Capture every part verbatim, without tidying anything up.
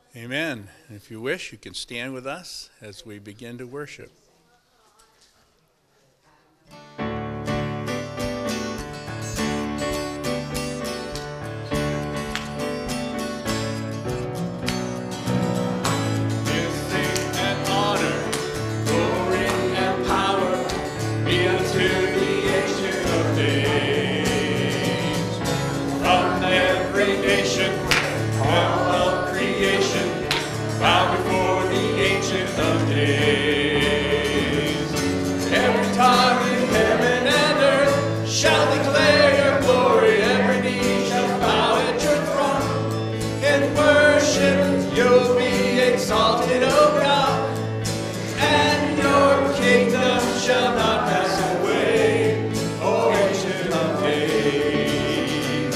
Amen. If you wish, you can stand with us as we begin to worship. Bow before the Ancient of Days. Every tongue in heaven and earth shall declare your glory. Every knee shall bow at your throne and worship. You'll be exalted, O God, and your kingdom shall not pass away, O Ancient of Days.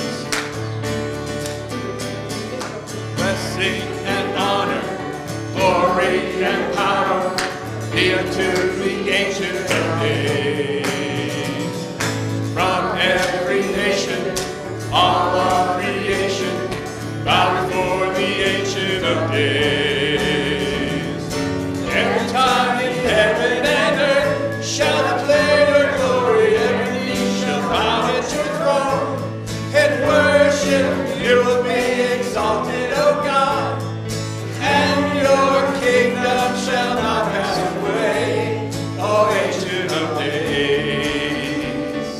Blessing and honor, glory and power be unto the Ancient of Days. From every nation, all of creation, bow before the Ancient of Days. Every tongue in heaven and earth shall declare your glory. Every knee shall bow at your throne and worship. You will be exalted, O God, and your kingdom shall not pass away, O Ancient of Days.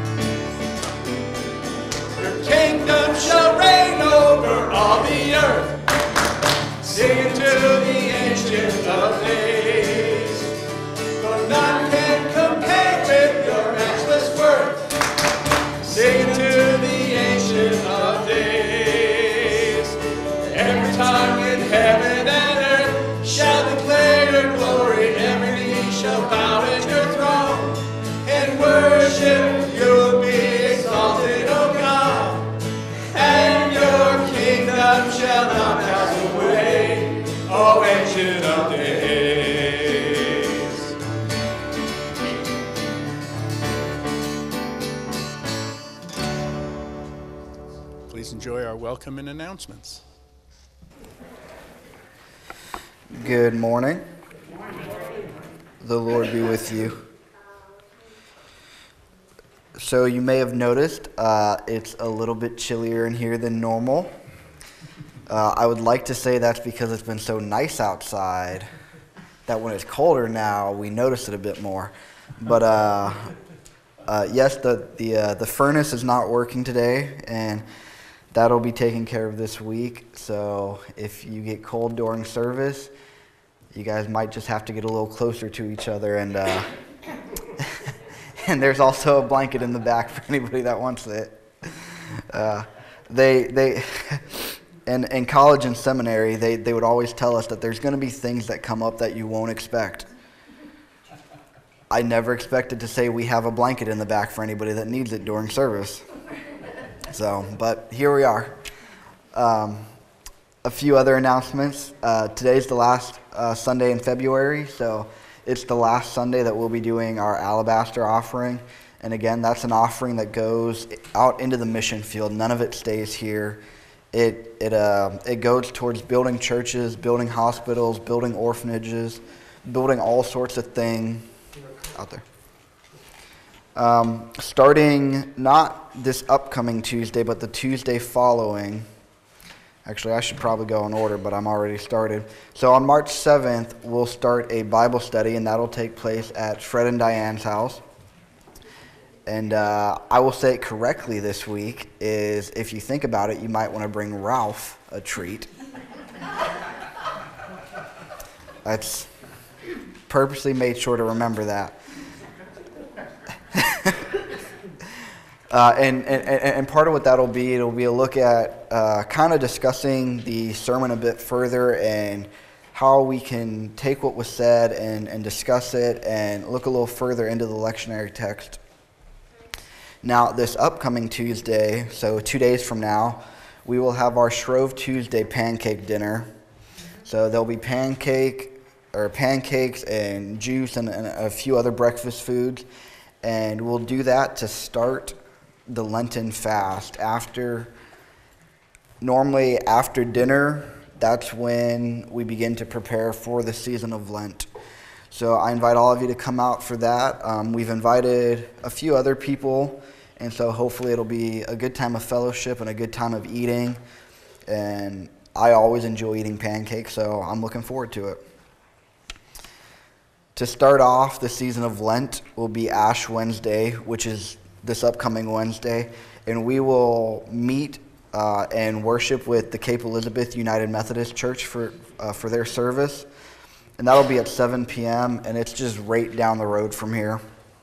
Your kingdom shall reign over all the earth. Sing to the Ancient of Days, for none can compare with your matchless worth. Sing to the Ancient of Days. Every tongue in heaven and earth shall declare your glory. Every knee shall bow at your throne and worship. You'll be exalted, O God, and your kingdom shall not pass away, O Ancient of Days. Please enjoy our welcome and announcements. Good morning. The Lord be with you. So you may have noticed uh, it's a little bit chillier in here than normal. Uh, I would like to say that's because it's been so nice outside that when it's colder now, we notice it a bit more. But uh, uh, yes, the the uh, the furnace is not working today, and that'll be taken care of this week. So if you get cold during service, you guys might just have to get a little closer to each other. And uh, and there's also a blanket in the back for anybody that wants it. Uh, they they in in college and seminary, they they would always tell us that there's going to be things that come up that you won't expect. I never expected to say we have a blanket in the back for anybody that needs it during service. So, but here we are. Um, a few other announcements. Uh, today's the last uh, Sunday in February, so it's the last Sunday that we'll be doing our alabaster offering. And again, that's an offering that goes out into the mission field. None of it stays here. It it uh, it goes towards building churches, building hospitals, building orphanages, building all sorts of things out there. Um, starting not this upcoming Tuesday, but the Tuesday following. Actually, I should probably go in order, but I'm already started. So on March seventh, we'll start a Bible study, and that'll take place at Fred and Diane's house. And uh, I will say it correctly this week is, if you think about it, you might want to bring Ralph a treat. That's purposely made sure to remember that. Uh, and, and, and part of what that'll be, it'll be a look at uh, kind of discussing the sermon a bit further and how we can take what was said and, and discuss it and look a little further into the lectionary text. Now, this upcoming Tuesday, so two days from now, we will have our Shrove Tuesday pancake dinner. So there'll be pancake or pancakes and juice and, and a few other breakfast foods. And we'll do that to start the Lenten fast. After, normally after dinner, that's when we begin to prepare for the season of Lent. So I invite all of you to come out for that. Um, we've invited a few other people, and so hopefully it'll be a good time of fellowship and a good time of eating. And I always enjoy eating pancakes, so I'm looking forward to it. To start off the season of Lent will be Ash Wednesday, which is this upcoming Wednesday, and we will meet uh, and worship with the Cape Elizabeth United Methodist Church for uh, for their service, and that'll be at seven p.m., and it's just right down the road from here.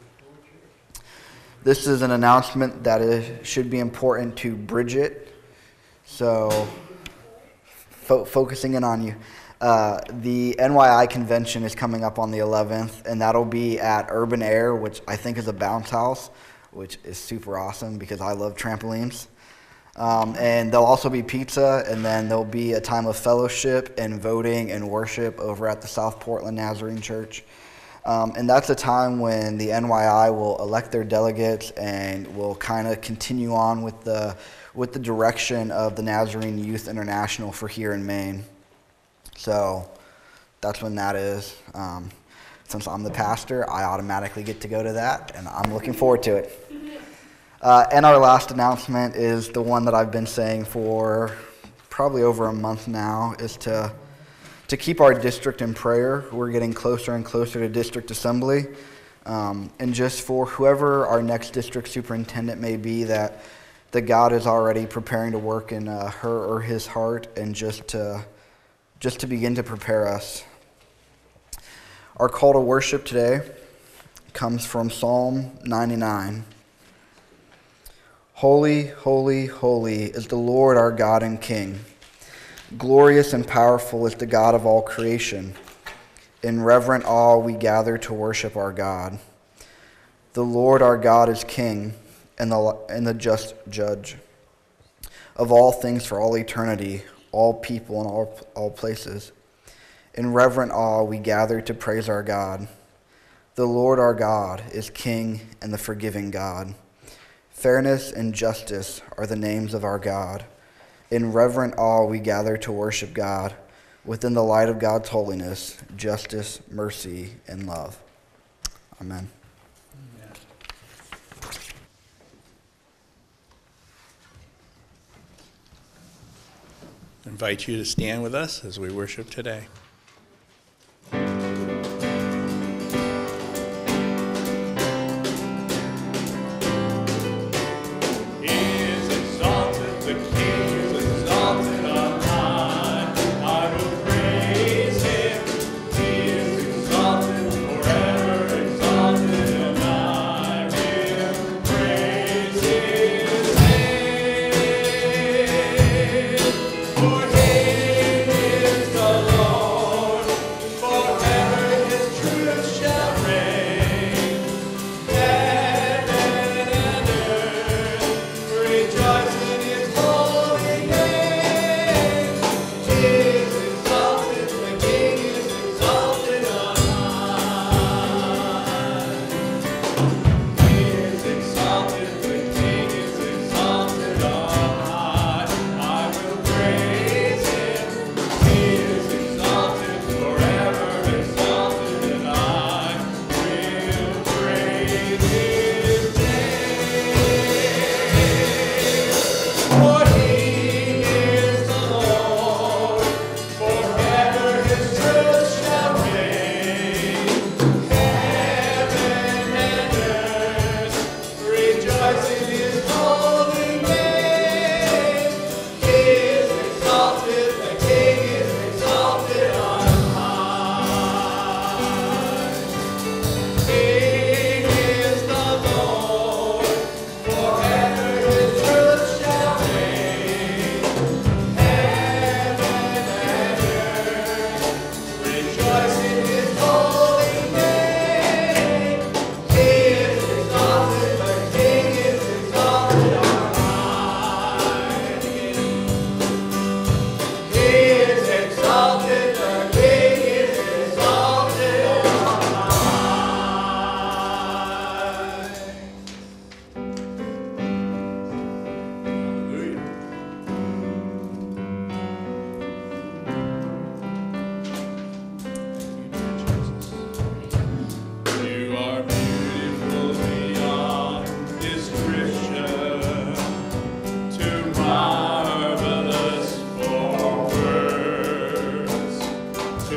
This is an announcement that is, should be important to Bridget, so fo- focusing in on you. Uh, the N Y I convention is coming up on the eleventh, and that'll be at Urban Air, which I think is a bounce house, which is super awesome because I love trampolines. Um, and there'll also be pizza, and then there'll be a time of fellowship and voting and worship over at the South Portland Nazarene Church. Um, and that's a time when the N Y I will elect their delegates and will kind of continue on with the with the direction of the Nazarene Youth International for here in Maine. So that's when that is. Um, since I'm the pastor, I automatically get to go to that, and I'm looking forward to it. Uh, and our last announcement is the one that I've been saying for probably over a month now, is to to keep our district in prayer. We're getting closer and closer to district assembly. Um, and just for whoever our next district superintendent may be, that, that God is already preparing to work in uh, her or his heart, and just to, just to begin to prepare us. Our call to worship today comes from Psalm ninety-nine. Holy, holy, holy is the Lord our God and King. Glorious and powerful is the God of all creation. In reverent awe we gather to worship our God. The Lord our God is King and the, and the just judge of all things for all eternity, all people and all, all places. In reverent awe we gather to praise our God. The Lord our God is King and the forgiving God. Fairness and justice are the names of our God. In reverent awe we gather to worship God. Within the light of God's holiness, justice, mercy, and love. Amen. Amen. I invite you to stand with us as we worship today. For he is the Lord.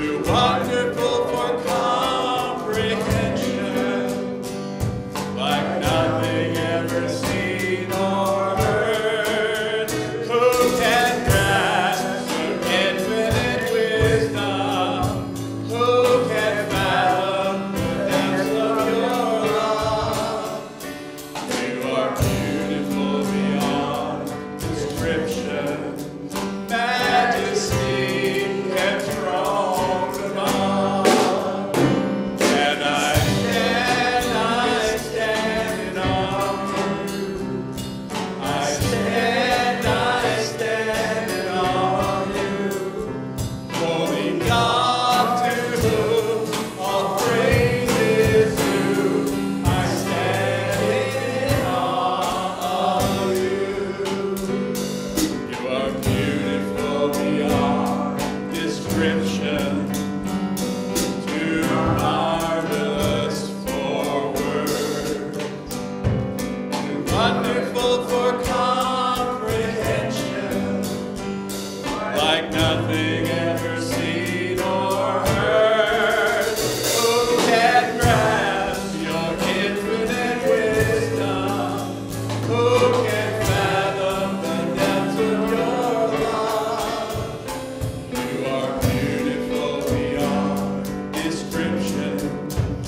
wonderful for comprehension, like nothing ever seen or heard. Who can grasp your infinite wisdom? Who can fathom the depths of your love? You are beautiful beyond description, majesty enthroned above. And I stand, I stand in awe of you. I stand, I stand in awe of you. Holy God, to whom all praise is due, I stand in awe of you. You are beautiful beyond description, too marvelous for words, too wonderful for comprehension, like nothing ever seen or heard. Who can grasp your infinite wisdom? Who can fathom the depths of your love? You are beautiful beyond description,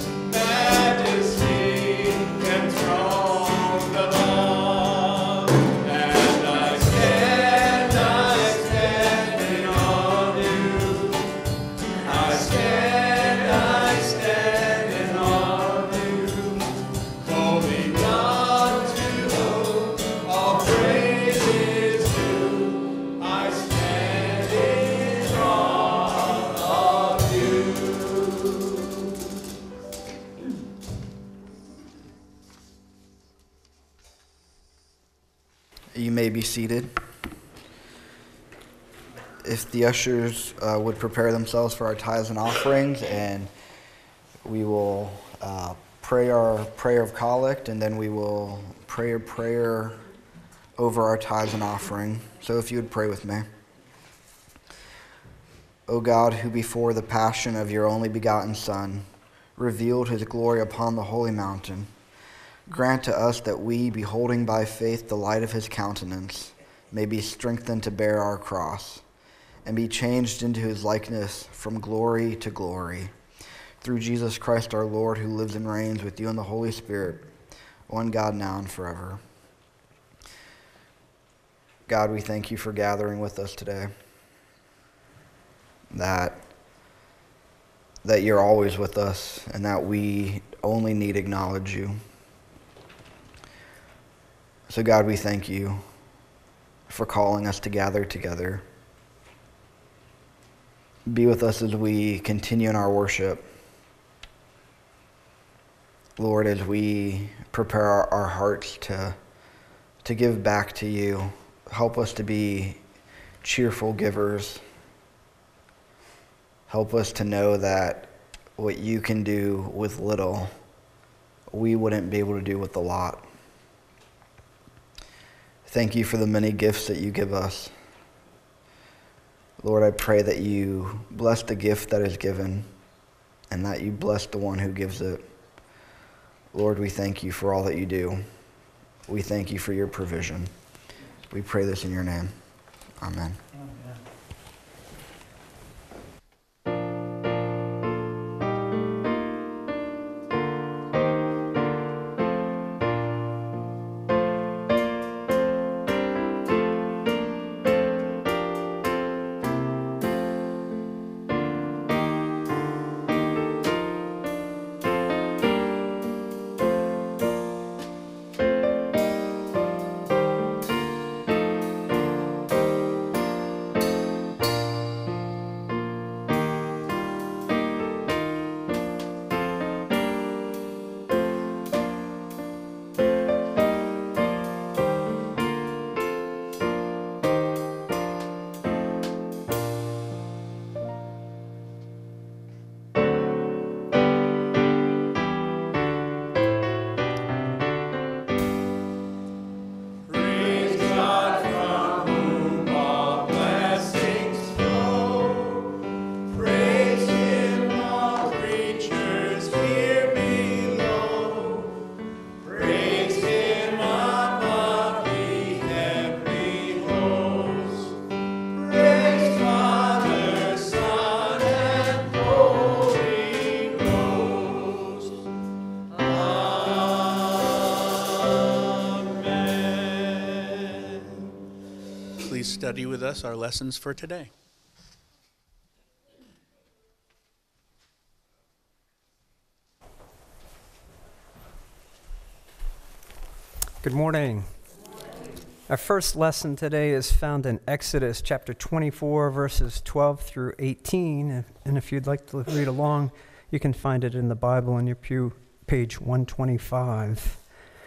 majesty enthroned above. And I stand, I stand in awe of you. I stand, I stand in awe of you. Holy God, to whom all praise is due, I stand in awe of you. You may be seated. If the ushers uh, would prepare themselves for our tithes and offerings, and we will uh, pray our prayer of collect, and then we will pray a prayer over our tithes and offering. So if you would pray with me. O God, who before the passion of your only begotten Son revealed his glory upon the holy mountain, grant to us that we, beholding by faith the light of his countenance, may be strengthened to bear our cross, and be changed into his likeness from glory to glory. Through Jesus Christ our Lord, who lives and reigns with you in the Holy Spirit, one God, now and forever. God, we thank you for gathering with us today. That, that you're always with us, and that we only need to acknowledge you. So God, we thank you for calling us to gather together. Be with us as we continue in our worship. Lord, as we prepare our, our hearts to, to give back to you, help us to be cheerful givers. Help us to know that what you can do with little, we wouldn't be able to do with a lot. Thank you for the many gifts that you give us. Lord, I pray that you bless the gift that is given, and that you bless the one who gives it. Lord, we thank you for all that you do. We thank you for your provision. We pray this in your name. Amen. study with us our lessons for today. Good morning. Our first lesson today is found in Exodus chapter twenty-four, verses twelve through eighteen. And if you'd like to read along, you can find it in the Bible in your pew, page one twenty-five.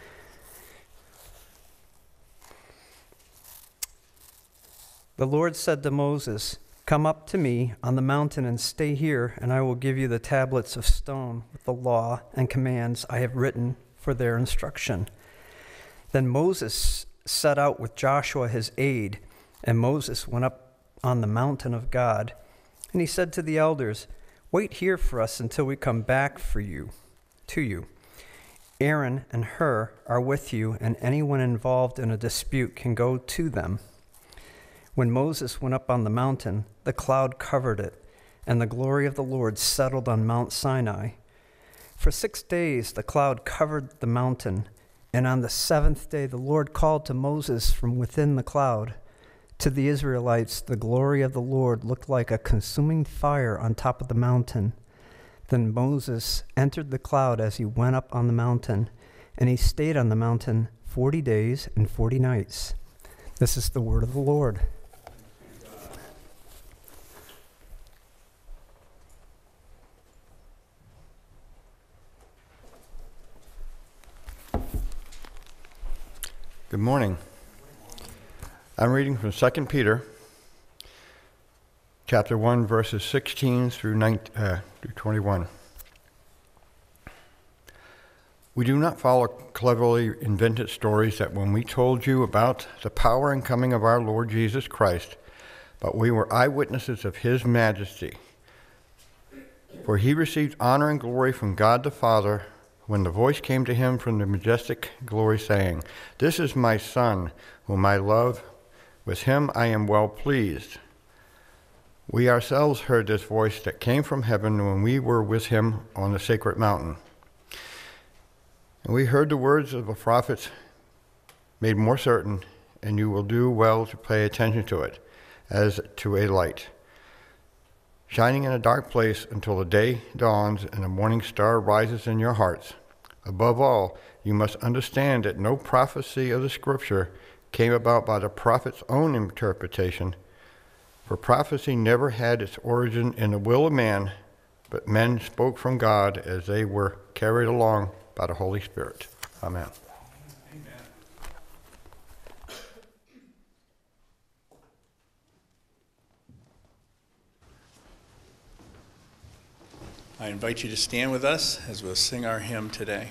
The Lord said to Moses, "Come up to me on the mountain and stay here, and I will give you the tablets of stone with the law and commands I have written for their instruction." Then Moses set out with Joshua his aide, and Moses went up on the mountain of God. And he said to the elders, "Wait here for us until we come back for you, to you. Aaron and Hur are with you, and anyone involved in a dispute can go to them." When Moses went up on the mountain, the cloud covered it, and the glory of the Lord settled on Mount Sinai. For six days the cloud covered the mountain, and on the seventh day the Lord called to Moses from within the cloud. To the Israelites, the glory of the Lord looked like a consuming fire on top of the mountain. Then Moses entered the cloud as he went up on the mountain, and he stayed on the mountain forty days and forty nights. This is the word of the Lord. Good morning. I'm reading from Second Peter, chapter one, verses sixteen through nineteen, uh, through twenty-one. We do not follow cleverly invented stories that when we told you about the power and coming of our Lord Jesus Christ, but we were eyewitnesses of his majesty. For he received honor and glory from God the Father when the voice came to him from the majestic glory, saying, "This is my Son, whom I love. With him I am well pleased." We ourselves heard this voice that came from heaven when we were with him on the sacred mountain. And we heard the words of the prophets made more certain, and you will do well to pay attention to it, as to a light, shining in a dark place until the day dawns and the morning star rises in your hearts. Above all, you must understand that no prophecy of the Scripture came about by the prophet's own interpretation, for prophecy never had its origin in the will of man, but men spoke from God as they were carried along by the Holy Spirit. Amen. I invite you to stand with us as we'll sing our hymn today.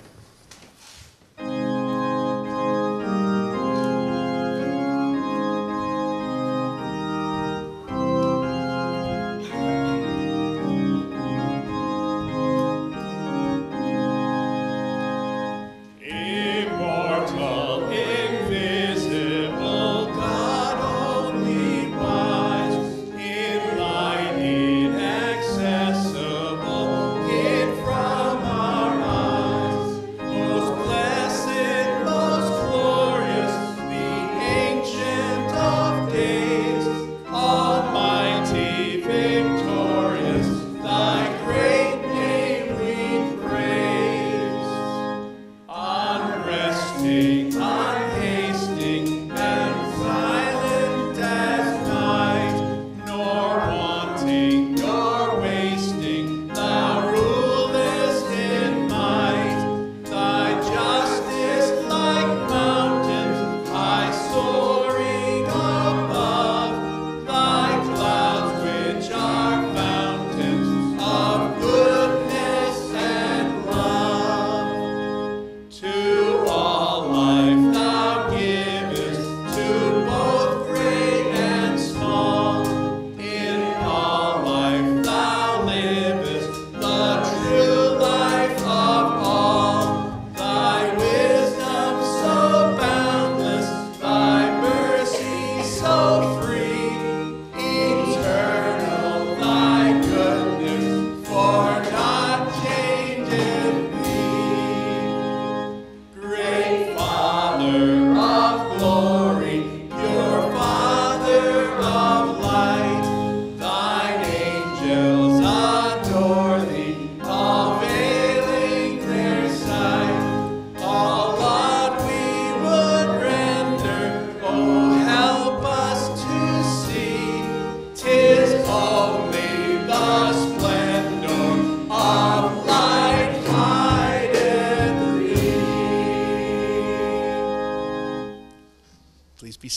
Soaring above, thy clouds which are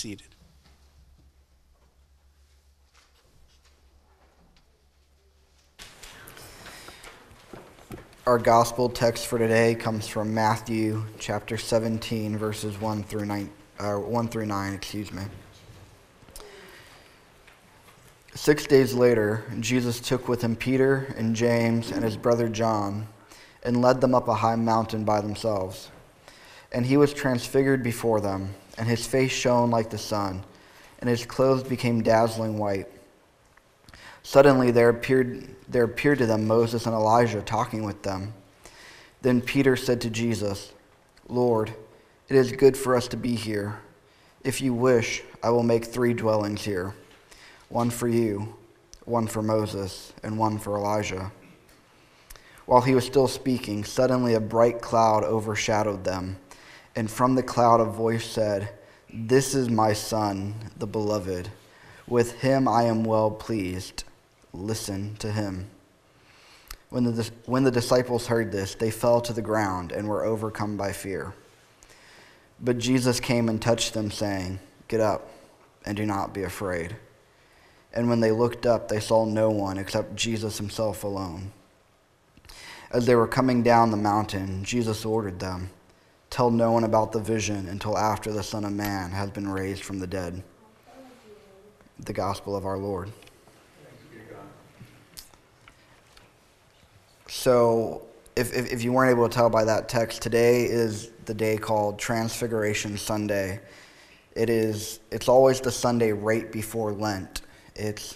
seated. Our gospel text for today comes from Matthew chapter seventeen, verses one through nine. Uh, one through nine, excuse me. Six days later, Jesus took with him Peter and James and his brother John, and led them up a high mountain by themselves. And he was transfigured before them, and his face shone like the sun, and his clothes became dazzling white. Suddenly there appeared there appeared to them Moses and Elijah talking with them. Then Peter said to Jesus, "Lord, it is good for us to be here. If you wish, I will make three dwellings here, one for you, one for Moses, and one for Elijah." While he was still speaking, suddenly a bright cloud overshadowed them, and from the cloud a voice said, "This is my Son, the beloved. With him I am well pleased. Listen to him." When the, when the disciples heard this, they fell to the ground and were overcome by fear. But Jesus came and touched them, saying, "Get up and do not be afraid." And when they looked up, they saw no one except Jesus himself alone. As they were coming down the mountain, Jesus ordered them, "Tell no one about the vision until after the Son of Man has been raised from the dead." The gospel of our Lord. So, if, if, if you weren't able to tell by that text, today is the day called Transfiguration Sunday. It is, it's always the Sunday right before Lent. It's,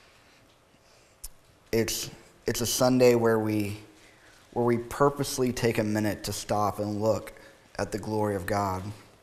it's, it's a Sunday where we, where we purposely take a minute to stop and look at the glory of God.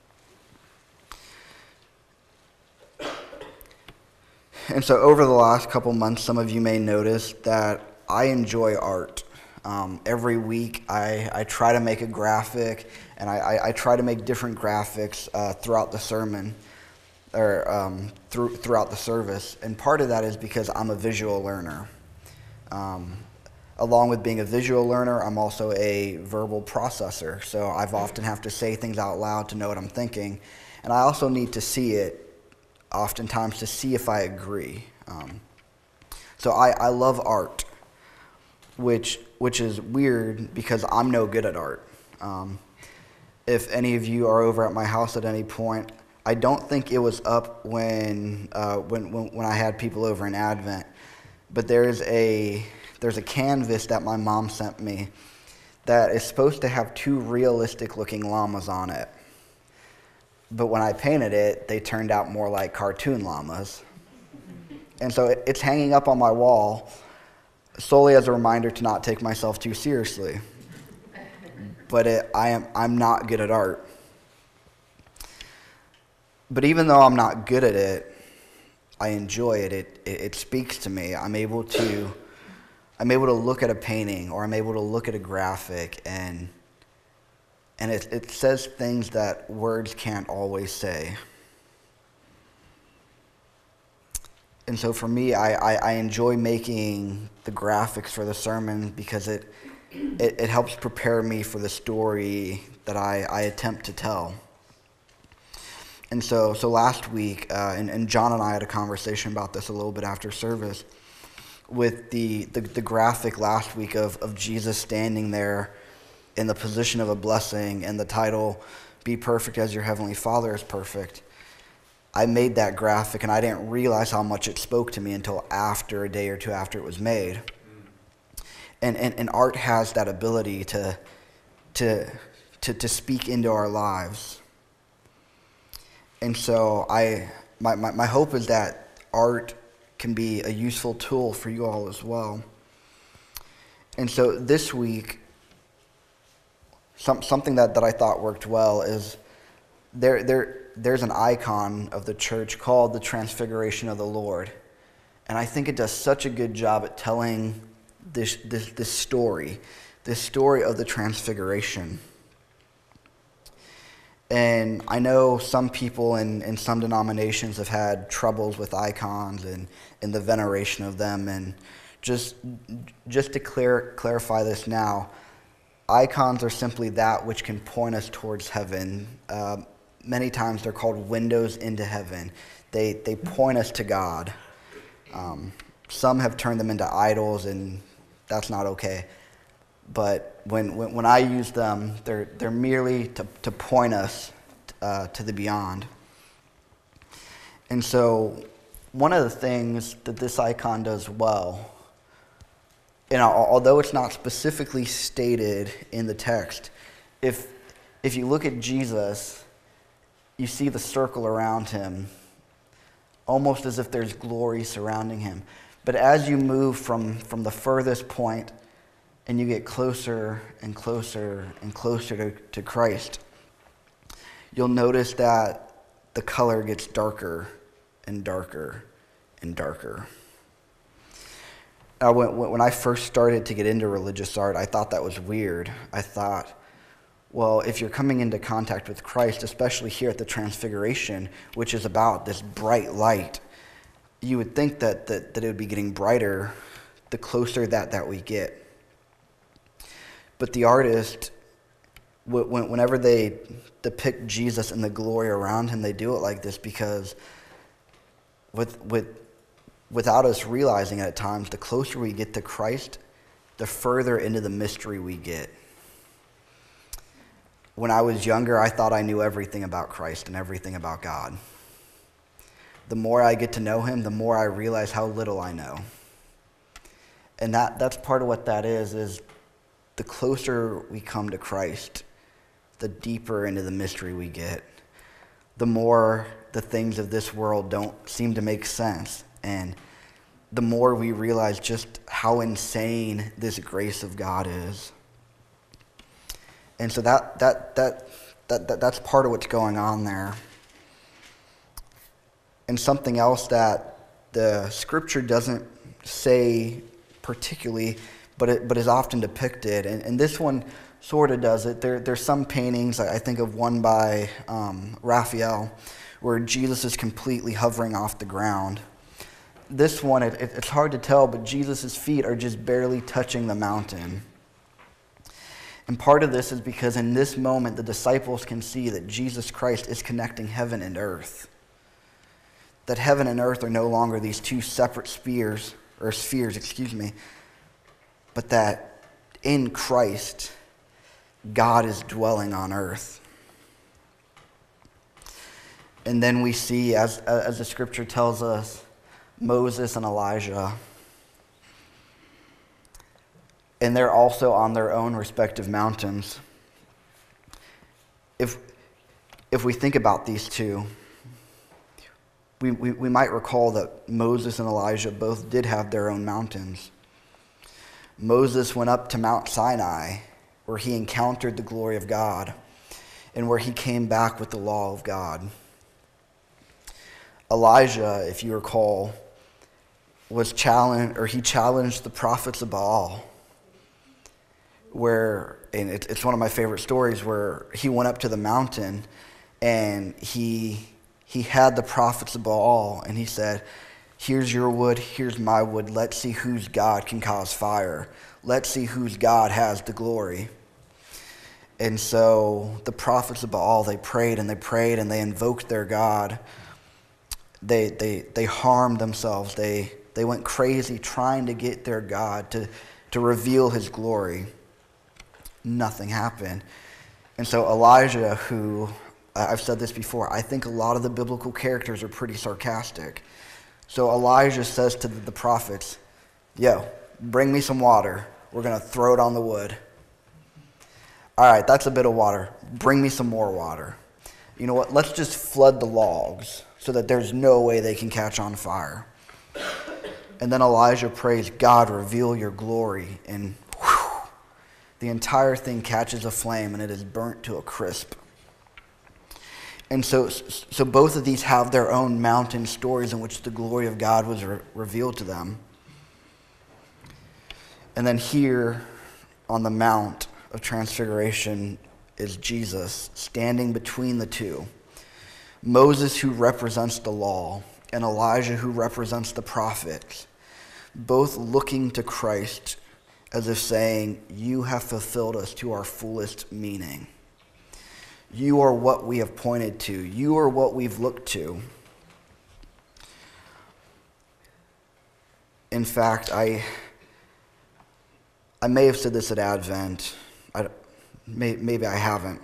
And so over the last couple months, some of you may notice that I enjoy art. Um, every week I, I try to make a graphic, and I, I, I try to make different graphics uh, throughout the sermon, or um, through, throughout the service. And part of that is because I'm a visual learner. Um, along with being a visual learner, I'm also a verbal processor. So I've often have to say things out loud to know what I'm thinking. And I also need to see it oftentimes to see if I agree. Um, so I, I love art, which which is weird because I'm no good at art. Um, if any of you are over at my house at any point, I don't think it was up when uh, when, when when I had people over in Advent, but there's a there's a canvas that my mom sent me that is supposed to have two realistic looking llamas on it. But when I painted it, they turned out more like cartoon llamas. And so it, it's hanging up on my wall solely as a reminder to not take myself too seriously. But it, I am, I'm not good at art. But even though I'm not good at it, I enjoy it. It, it, it speaks to me. I'm able to, I'm able to look at a painting, or I'm able to look at a graphic, and and it, it says things that words can't always say. And so for me, I, I, I enjoy making the graphics for the sermon because it, it, it helps prepare me for the story that I, I attempt to tell. And so so last week, uh, and, and John and I had a conversation about this a little bit after service, with the, the, the graphic last week of, of Jesus standing there in the position of a blessing and the title, "Be perfect as your heavenly Father is perfect." I made that graphic, and I didn't realize how much it spoke to me until after a day or two after it was made. And and, and art has that ability to, to to to speak into our lives. And so I my, my, my hope is that art can be a useful tool for you all as well. And so this week, some something that, that I thought worked well is there there there's an icon of the church called the Transfiguration of the Lord. And I think it does such a good job at telling this this, this story, this story of the Transfiguration. And I know some people in, in some denominations have had troubles with icons and, and the veneration of them. And just just to clear, clarify this now, icons are simply that which can point us towards heaven. Uh, many times they're called windows into heaven. They, they point us to God. Um, some have turned them into idols, and that's not okay. But when, when, when I use them, they're, they're merely to, to point us uh, to the beyond. And so one of the things that this icon does well, and although it's not specifically stated in the text, if, if you look at Jesus, you see the circle around him, almost as if there's glory surrounding him. But as you move from, from the furthest point and you get closer and closer and closer to, to Christ, you'll notice that the color gets darker and darker and darker. Now, when, when I first started to get into religious art, I thought that was weird. I thought, well, if you're coming into contact with Christ, especially here at the Transfiguration, which is about this bright light, you would think that, that, that it would be getting brighter the closer that, that we get. But the artist, whenever they depict Jesus and the glory around him, they do it like this because with, with, without us realizing it at times, the closer we get to Christ, the further into the mystery we get. When I was younger, I thought I knew everything about Christ and everything about God. The more I get to know him, the more I realize how little I know. And that, that's part of what that is, is the closer we come to Christ, the deeper into the mystery we get. The more the things of this world don't seem to make sense. And the more we realize just how insane this grace of God is. And so that that that that, that that's part of what's going on there. And something else that the scripture doesn't say particularly, but it but is often depicted, and, and this one sort of does it. There there's some paintings, I think of one by um, Raphael, where Jesus is completely hovering off the ground. This one, it, it, it's hard to tell, but Jesus' feet are just barely touching the mountain. And part of this is because in this moment, the disciples can see that Jesus Christ is connecting heaven and earth. That heaven and earth are no longer these two separate spheres, or spheres, excuse me, but that in Christ, God is dwelling on earth. And then we see, as, as the scripture tells us, Moses and Elijah. And they're also on their own respective mountains. If, if we think about these two, we, we, we might recall that Moses and Elijah both did have their own mountains. Moses went up to Mount Sinai, where he encountered the glory of God, and where he came back with the law of God. Elijah, if you recall, was challenged, or he challenged the prophets of Baal, where, and it, it's one of my favorite stories, where he went up to the mountain and he he had the prophets of Baal, and he said, here's your wood, here's my wood, let's see whose God can cause fire. Let's see whose God has the glory. And so the prophets of Baal, they prayed and they prayed and they invoked their God. They they they harmed themselves. They they went crazy trying to get their God to, to reveal his glory. Nothing happened. And so Elijah, who, I've said this before, I think a lot of the biblical characters are pretty sarcastic. So Elijah says to the prophets, yo, bring me some water. We're going to throw it on the wood. All right, that's a bit of water. Bring me some more water. You know what? Let's just flood the logs so that there's no way they can catch on fire. And then Elijah prays, God, reveal your glory. And whew, the entire thing catches aflame and it is burnt to a crisp. And so, so both of these have their own mountain stories in which the glory of God was re- revealed to them. And then here on the Mount of Transfiguration is Jesus standing between the two. Moses, who represents the law, and Elijah, who represents the prophets, both looking to Christ as if saying, you have fulfilled us to our fullest meaning. You are what we have pointed to. You are what we've looked to. In fact, I I may have said this at Advent. I, may, maybe I haven't.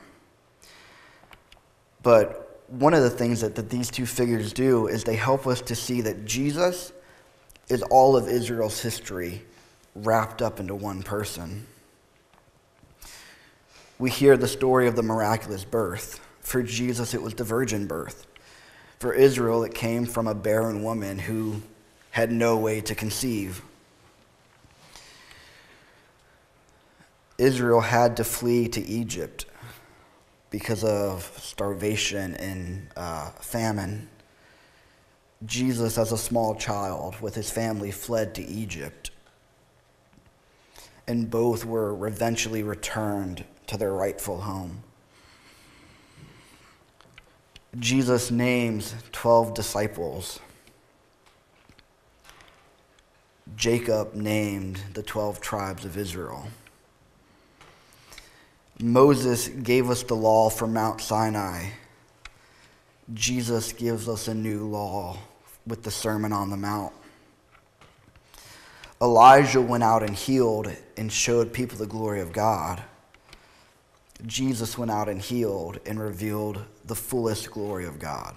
But one of the things that, that these two figures do is they help us to see that Jesus is all of Israel's history wrapped up into one person. We hear the story of the miraculous birth. For Jesus, it was the virgin birth. For Israel, it came from a barren woman who had no way to conceive. Israel had to flee to Egypt because of starvation and uh, famine. Jesus, as a small child with his family, fled to Egypt. And both were eventually returned to their rightful home. Jesus names twelve disciples. Jacob named the twelve tribes of Israel. Moses gave us the law from Mount Sinai. Jesus gives us a new law with the Sermon on the Mount. Elijah went out and healed and showed people the glory of God. Jesus went out and healed and revealed the fullest glory of God.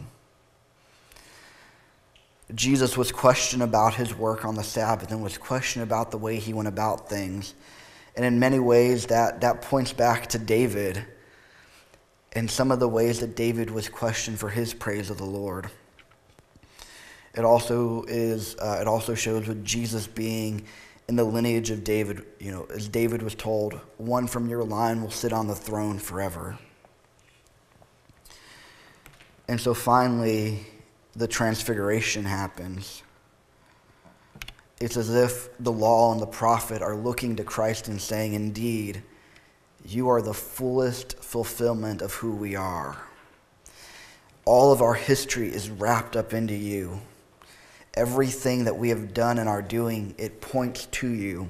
Jesus was questioned about his work on the Sabbath and was questioned about the way he went about things. And in many ways, that, that points back to David and some of the ways that David was questioned for his praise of the Lord. It also is. Uh, it also shows with Jesus being in the lineage of David. You know, as David was told, one from your line will sit on the throne forever. And so finally, the transfiguration happens. It's as if the law and the prophet are looking to Christ and saying, indeed, you are the fullest fulfillment of who we are. All of our history is wrapped up into you. Everything that we have done and are doing, it points to you.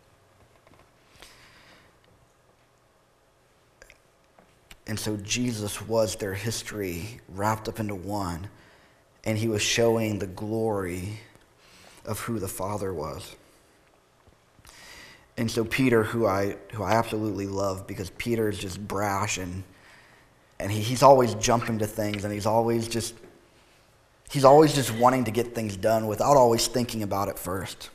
And so Jesus was their history wrapped up into one, and he was showing the glory of who the Father was. And so Peter, who I who I absolutely love, because Peter is just brash and and he, he's always jumping to things, and he's always just he's always just wanting to get things done without always thinking about it first.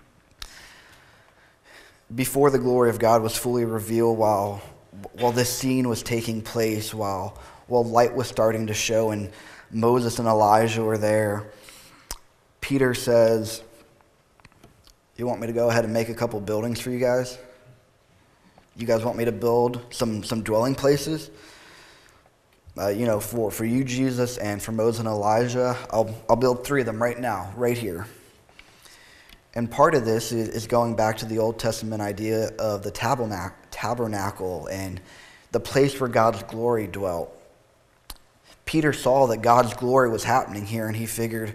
Before the glory of God was fully revealed, while while this scene was taking place, while while light was starting to show and Moses and Elijah were there, Peter says, you want me to go ahead and make a couple buildings for you guys? You guys want me to build some, some dwelling places? Uh, you know, for, for you, Jesus, and for Moses and Elijah, I'll, I'll build three of them right now, right here. And part of this is, is going back to the Old Testament idea of the tabernacle, tabernacle and the place where God's glory dwelt. Peter saw that God's glory was happening here, and he figured,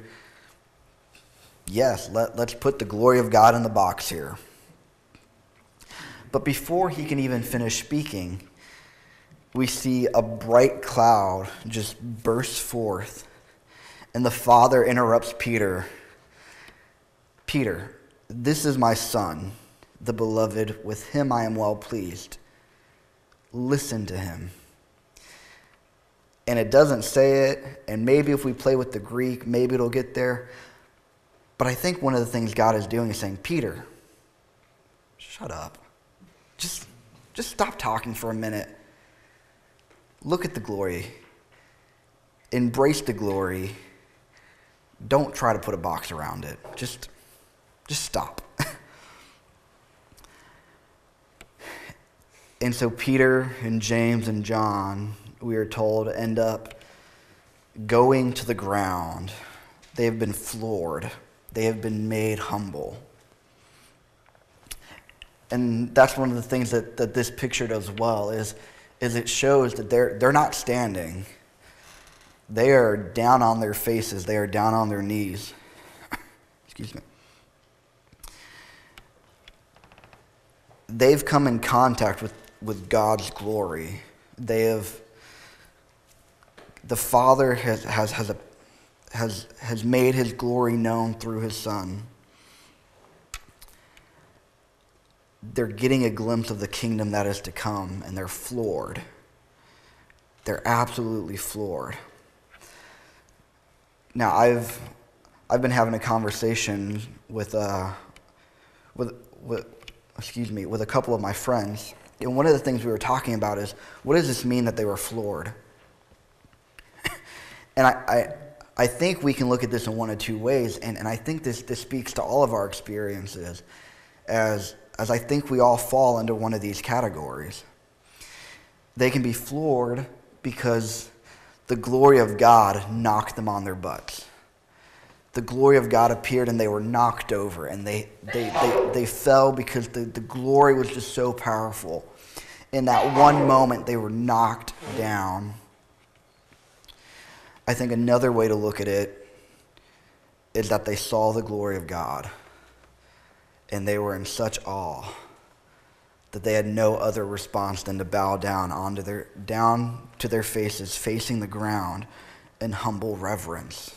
yes, let, let's put the glory of God in the box here. But before he can even finish speaking, we see a bright cloud just burst forth, and the Father interrupts Peter. Peter, this is my Son, the beloved. With him I am well pleased. Listen to him. And it doesn't say it, and maybe if we play with the Greek, maybe it'll get there. But I think one of the things God is doing is saying, Peter, shut up. Just, just stop talking for a minute. Look at the glory. Embrace the glory. Don't try to put a box around it. Just, just stop. And so Peter and James and John, we are told, end up going to the ground. They have been floored. They have been made humble. And that's one of the things that, that this picture does well, is, is it shows that they're, they're not standing. They are down on their faces. They are down on their knees. Excuse me. They've come in contact with, with God's glory. They have the Father has has has, a, has has made his glory known through his Son. They're getting a glimpse of the kingdom that is to come, and they're floored. They're absolutely floored. Now, I've I've been having a conversation with uh with with excuse me with a couple of my friends, and one of the things we were talking about is, what does this mean that they were floored? And I, I I think we can look at this in one of two ways, and, and I think this this speaks to all of our experiences, as as I think we all fall under one of these categories. They can be floored because the glory of God knocked them on their butts. The glory of God appeared and they were knocked over, and they they, they, they fell because the, the glory was just so powerful. In that one moment, they were knocked down. I think another way to look at it is that they saw the glory of God, and they were in such awe that they had no other response than to bow down onto their down to their faces, facing the ground in humble reverence.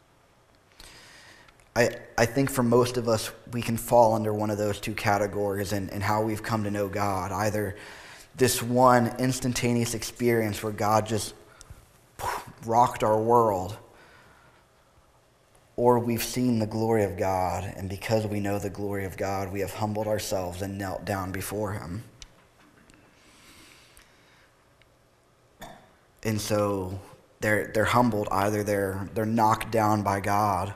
I I think for most of us, we can fall under one of those two categories in, in how we've come to know God. Either this one instantaneous experience where God just rocked our world, or we've seen the glory of God, and because we know the glory of God, we have humbled ourselves and knelt down before him. And so they're they're humbled. Either they're they're knocked down by God,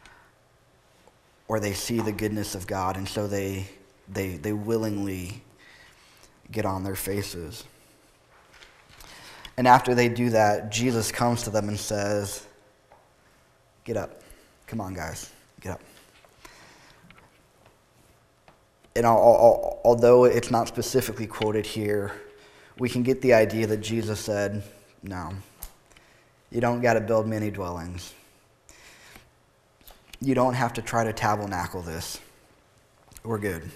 or they see the goodness of God, and so they they they willingly get on their faces. And after they do that, Jesus comes to them and says, "Get up. Come on, guys. Get up." And although it's not specifically quoted here, we can get the idea that Jesus said, "No, you don't got to build many dwellings. You don't have to try to tabernacle this. We're good."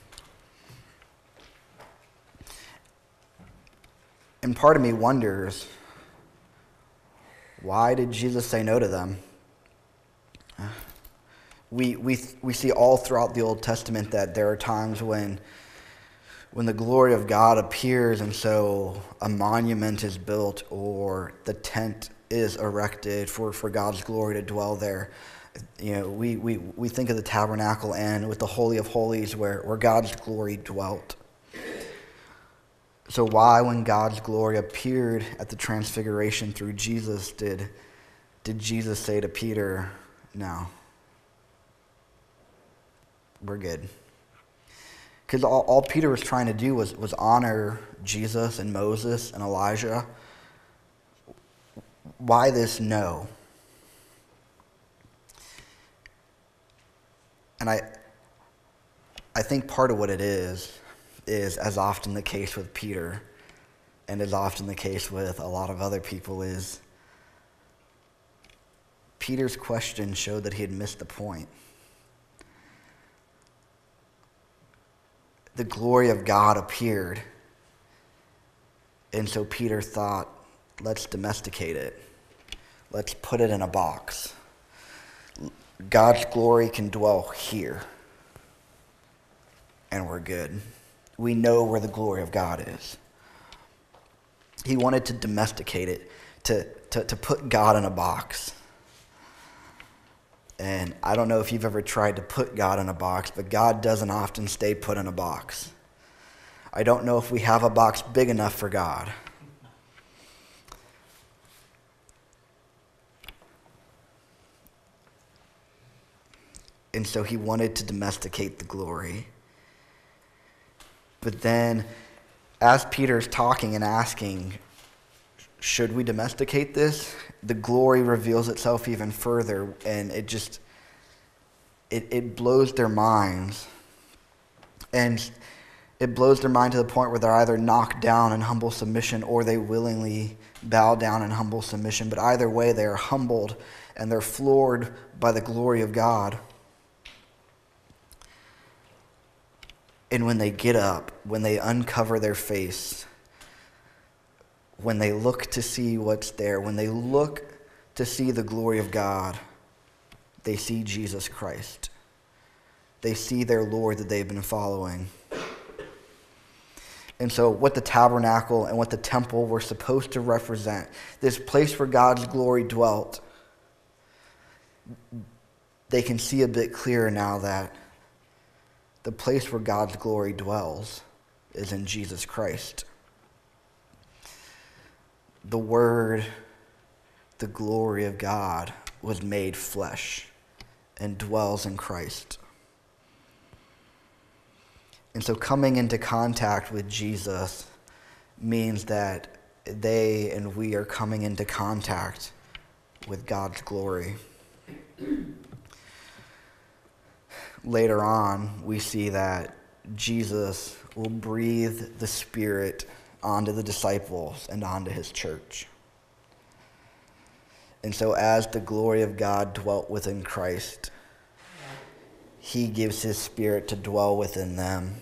And part of me wonders, why did Jesus say no to them? We we we see all throughout the Old Testament that there are times when when the glory of God appears, and so a monument is built or the tent is erected for, for God's glory to dwell there. You know, we, we, we think of the tabernacle and with the Holy of Holies where, where God's glory dwelt. So why, when God's glory appeared at the transfiguration through Jesus, did did Jesus say to Peter, "No, we're good"? Because all, all Peter was trying to do was, was honor Jesus and Moses and Elijah. Why this no? And I I think part of what it is, is as often the case with Peter, and as often the case with a lot of other people, is Peter's question showed that he had missed the point. The glory of God appeared, and so Peter thought, let's domesticate it. Let's put it in a box. God's glory can dwell here, and we're good. We know where the glory of God is. He wanted to domesticate it, to, to, to put God in a box. And I don't know if you've ever tried to put God in a box, but God doesn't often stay put in a box. I don't know if we have a box big enough for God. And so he wanted to domesticate the glory. But then, as Peter's talking and asking, should we domesticate this? The glory reveals itself even further, and it just, it, it blows their minds. And it blows their mind to the point where they're either knocked down in humble submission or they willingly bow down in humble submission. But either way, they are humbled and they're floored by the glory of God. And when they get up, when they uncover their face, when they look to see what's there, when they look to see the glory of God, they see Jesus Christ. They see their Lord that they've been following. And so what the tabernacle and what the temple were supposed to represent, this place where God's glory dwelt, they can see a bit clearer now that the place where God's glory dwells is in Jesus Christ. The Word, the glory of God, was made flesh and dwells in Christ. And so coming into contact with Jesus means that they and we are coming into contact with God's glory. Later on, we see that Jesus will breathe the Spirit onto the disciples and onto his church. And so as the glory of God dwelt within Christ, he gives his Spirit to dwell within them.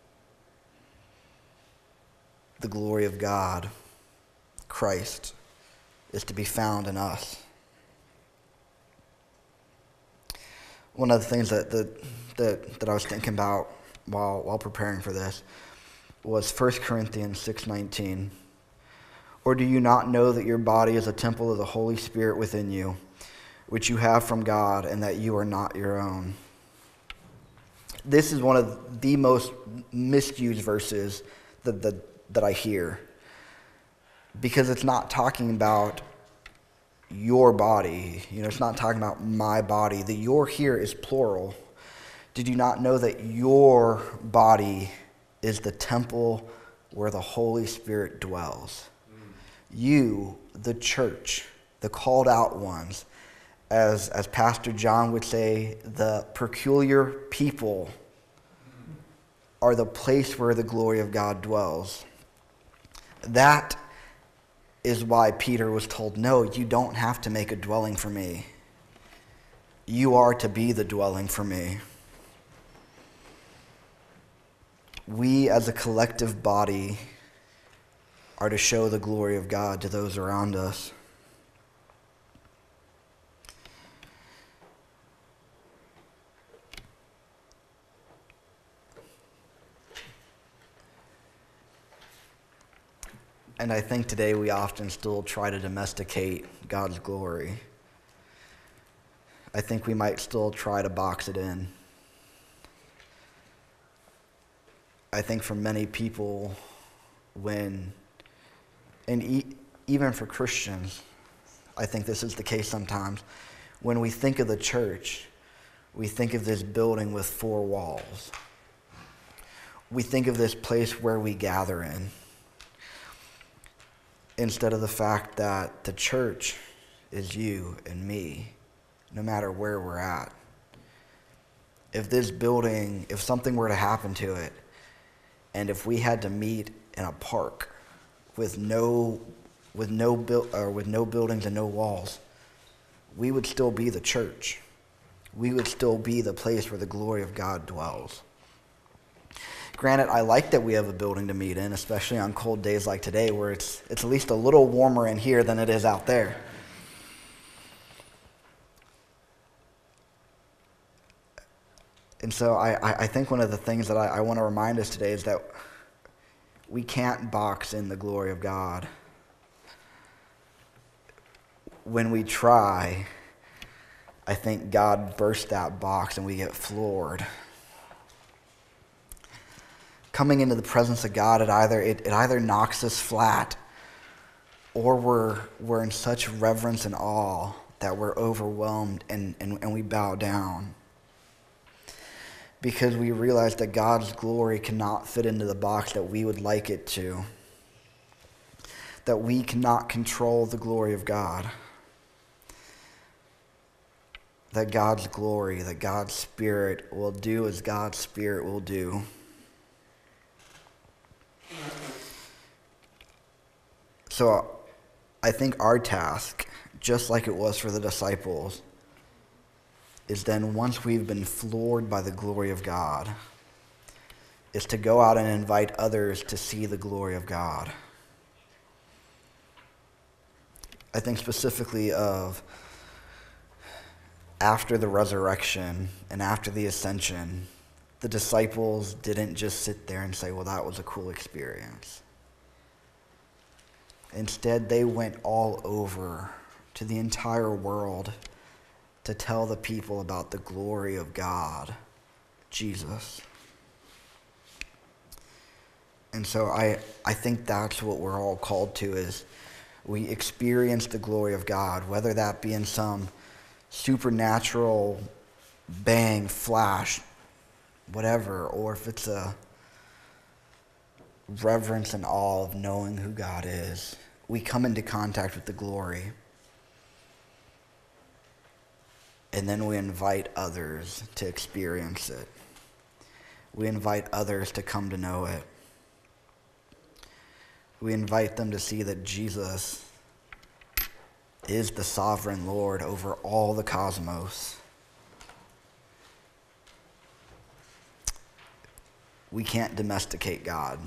The glory of God, Christ, is to be found in us. One of the things that that, that, that I was thinking about while while preparing for this was First Corinthians six nineteen. Or do you not know that your body is a temple of the Holy Spirit within you, which you have from God, and that you are not your own? This is one of the most misused verses that that, that I hear, because it's not talking about your body. You know, it's not talking about my body. The your here is plural. Did you not know that your body is the temple where the Holy Spirit dwells? You, the church, the called out ones, as, as Pastor John would say, the peculiar people, are the place where the glory of God dwells. That is why Peter was told, no, you don't have to make a dwelling for me. You are to be the dwelling for me. We as a collective body are to show the glory of God to those around us. And I think today we often still try to domesticate God's glory. I think we might still try to box it in. I think for many people, when, and e- even for Christians, I think this is the case sometimes, when we think of the church, we think of this building with four walls. We think of this place where we gather in, instead of the fact that the church is you and me, no matter where we're at. If this building, if something were to happen to it, and if we had to meet in a park with no, with no build, or with no buildings and no walls, we would still be the church. We would still be the place where the glory of God dwells. Granted, I like that we have a building to meet in, especially on cold days like today, where it's it's at least a little warmer in here than it is out there. And so I, I think one of the things that I, I want to remind us today is that we can't box in the glory of God. When we try, I think God bursts that box and we get floored. Coming into the presence of God, it either it, it either knocks us flat, or we're we're in such reverence and awe that we're overwhelmed and, and, and we bow down. Because we realize that God's glory cannot fit into the box that we would like it to. That we cannot control the glory of God. That God's glory, that God's Spirit will do as God's Spirit will do. So I think our task, just like it was for the disciples, is then once we've been floored by the glory of God, is to go out and invite others to see the glory of God. I think specifically of after the resurrection and after the ascension, the disciples didn't just sit there and say, well, that was a cool experience. Instead, they went all over to the entire world to tell the people about the glory of God, Jesus. And so I, I think that's what we're all called to, is we experience the glory of God, whether that be in some supernatural bang, flash, whatever, or if it's a reverence and awe of knowing who God is. We come into contact with the glory, and then we invite others to experience it. We invite others to come to know it. We invite them to see that Jesus is the sovereign Lord over all the cosmos. We can't domesticate God,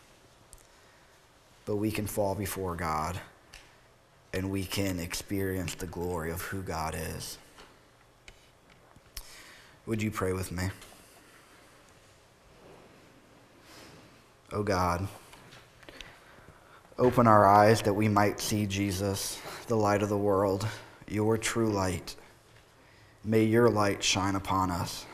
but we can fall before God and we can experience the glory of who God is. Would you pray with me? Oh God, open our eyes that we might see Jesus, the light of the world, your true light. May your light shine upon us.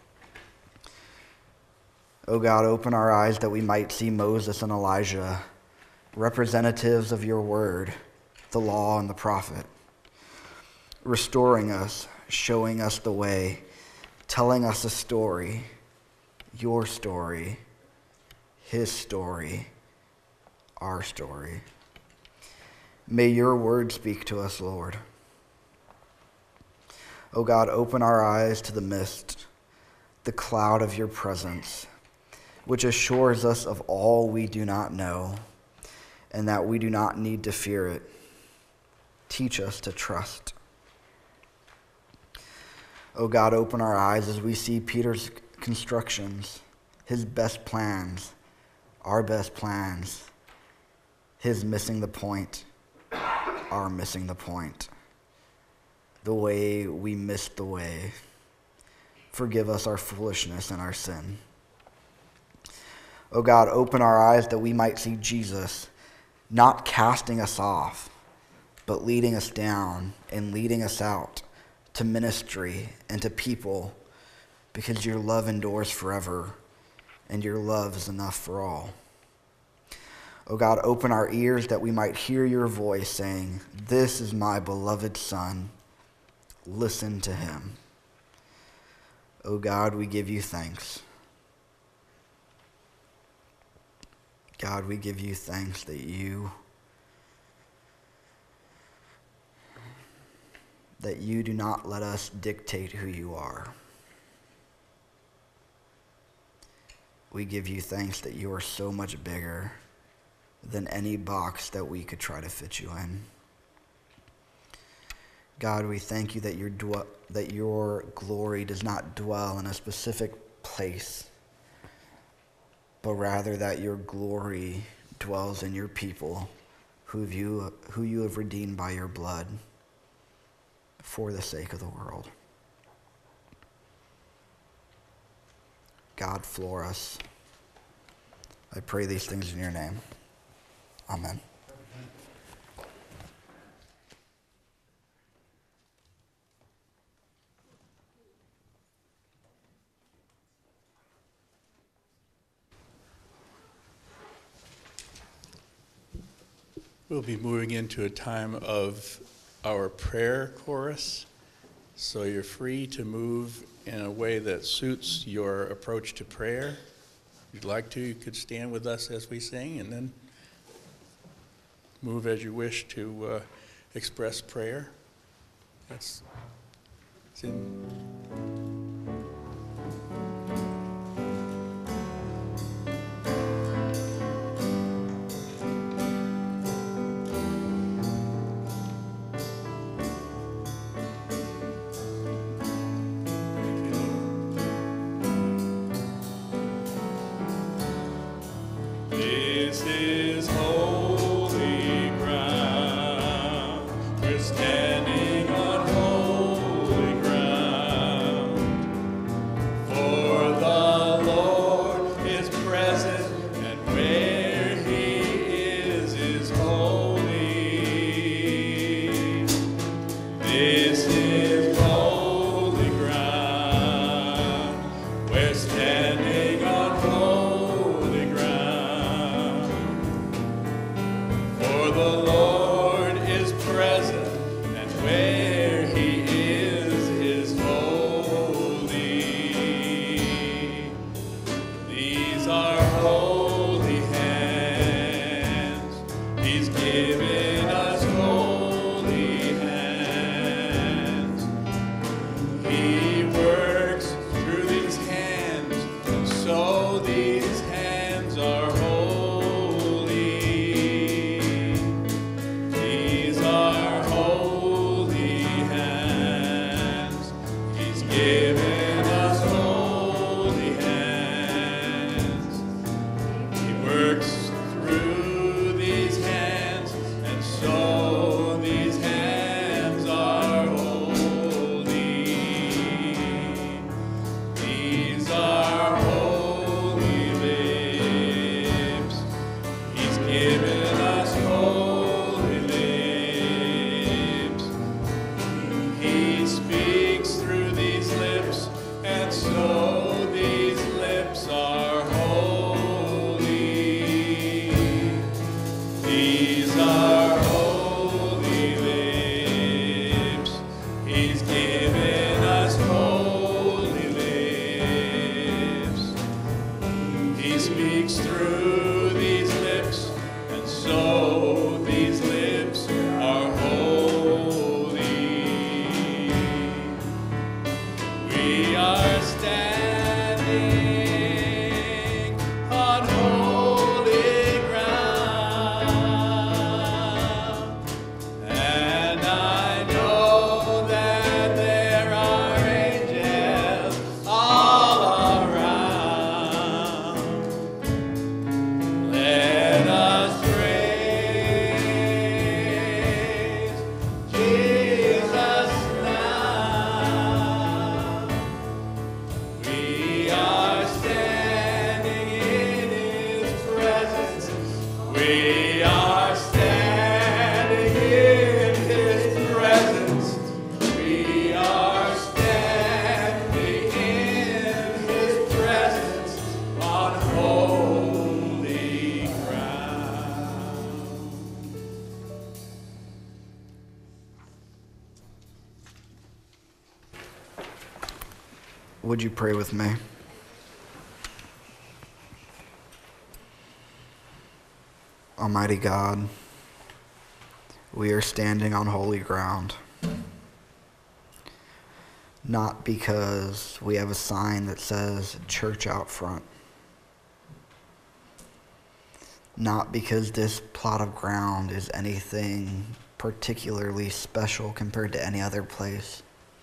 Oh God, open our eyes that we might see Moses and Elijah, representatives of your word, the law and the prophet, restoring us, showing us the way, telling us a story, your story, his story, our story. May your word speak to us, Lord. Oh God, open our eyes to the mist, the cloud of your presence, which assures us of all we do not know, and that we do not need to fear it. Teach us to trust. Oh God, open our eyes as we see Peter's constructions, his best plans, our best plans, his missing the point, our missing the point, the way we missed the way. Forgive us our foolishness and our sin. Oh God, open our eyes that we might see Jesus, not casting us off, but leading us down and leading us out to ministry and to people, because your love endures forever and your love is enough for all. Oh God, open our ears that we might hear your voice saying, this is my beloved Son, listen to him. Oh God, we give you thanks. God, we give you thanks that you that you do not let us dictate who you are. We give you thanks that you are so much bigger than any box that we could try to fit you in. God, we thank you that your dwe- that your glory does not dwell in a specific place, but rather that your glory dwells in your people who you, who you have redeemed by your blood for the sake of the world. God, floor us. I pray these things in your name. Amen. We'll be moving into a time of our prayer chorus, so you're free to move in a way that suits your approach to prayer. If you'd like to, you could stand with us as we sing, and then move as you wish to uh, express prayer. That's it's in. This is holy ground. are holy hands. He's given us holy hands. He works through these hands, and so these hands are holy. These are holy hands. He's given us holy hands. He works through these hands, and so these hands are holy. These are holy lips. He's given us holy lips. He speaks through these lips, and so these lips are holy. These are holy lips. He's given us holy lips. He speaks through these lips, and so these lips are holy. We are standing on holy ground, and I know that there are angels all around. Let us praise Jesus now. We are standing in His presence. We are standing in His presence. We are standing in His presence on holy ground. Would you pray with me? Almighty God, we are standing on holy ground. Not because we have a sign that says church out front. Not because this plot of ground is anything particularly special compared to any other place.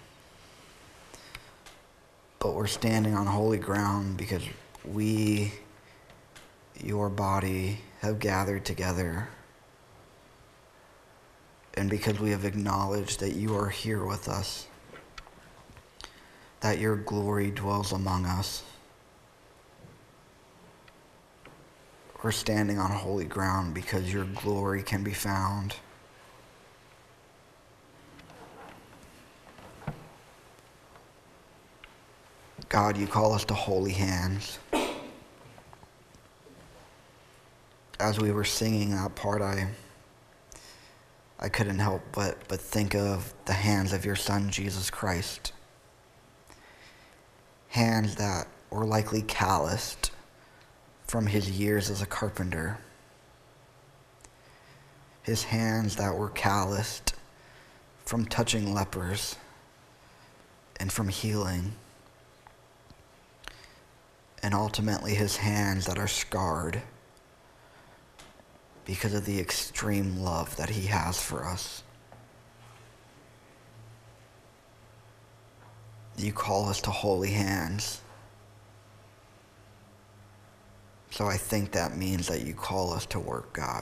But we're standing on holy ground because we, your body, have gathered together. And because we have acknowledged that you are here with us, that your glory dwells among us. We're standing on holy ground because your glory can be found. God, you call us to holy hands. As we were singing that part, I I couldn't help but, but think of the hands of your Son, Jesus Christ. Hands that were likely calloused from his years as a carpenter. His hands that were calloused from touching lepers and from healing. And ultimately his hands that are scarred because of the extreme love that he has for us. You call us to holy hands. So I think that means that you call us to work, God.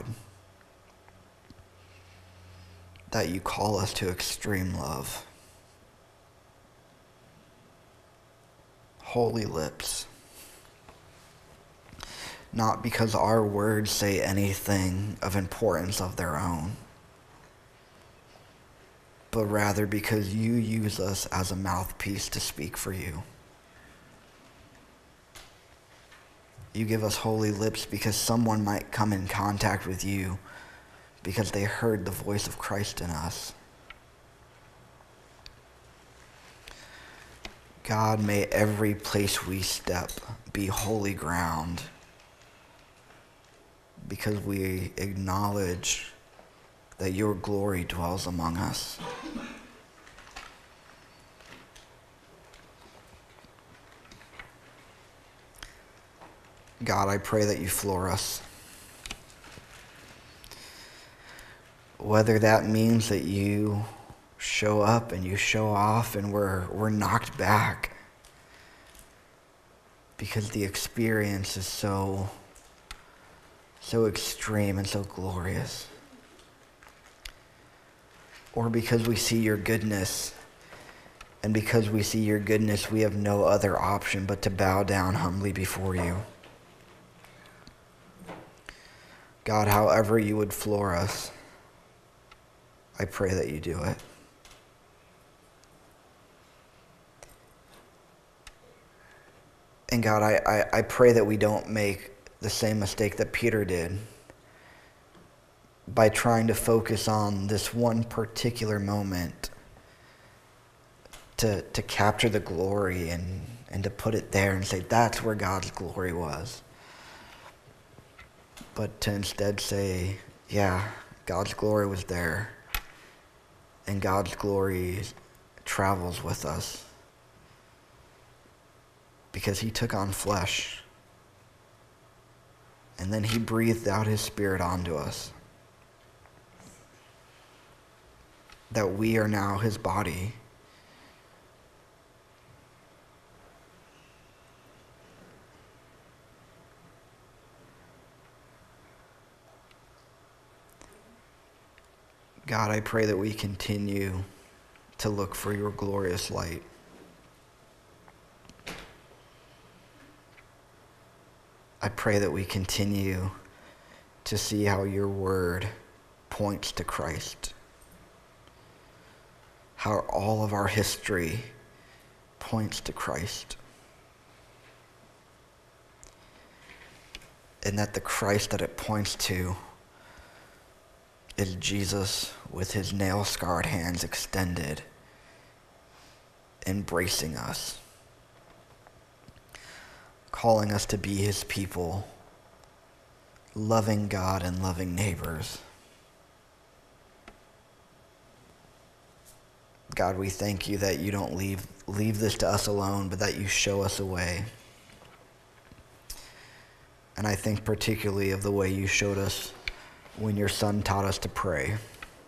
That you call us to extreme love. Holy lips. Not because our words say anything of importance of their own, but rather because you use us as a mouthpiece to speak for you. You give us holy lips because someone might come in contact with you because they heard the voice of Christ in us. God, may every place we step be holy ground because we acknowledge that your glory dwells among us. God, I pray that you floor us. Whether that means that you show up and you show off and we're, we're knocked back because the experience is so, so extreme and so glorious. Or because we see your goodness, and because we see your goodness, we have no other option but to bow down humbly before you. God, however you would floor us, I pray that you do it. And God, I, I, I pray that we don't make the same mistake that Peter did by trying to focus on this one particular moment to, to capture the glory and, and to put it there and say, that's where God's glory was. But to instead say, yeah, God's glory was there, and God's glory travels with us because he took on flesh, and then he breathed out his spirit onto us, that we are now his body. God, I pray that we continue to look for your glorious light. I pray that we continue to see how your word points to Christ. How all of our history points to Christ. And that the Christ that it points to is Jesus with his nail-scarred hands extended, embracing us, calling us to be his people, loving God and loving neighbors. God, we thank you that you don't leave, leave this to us alone, but that you show us a way. And I think particularly of the way you showed us when your son taught us to pray.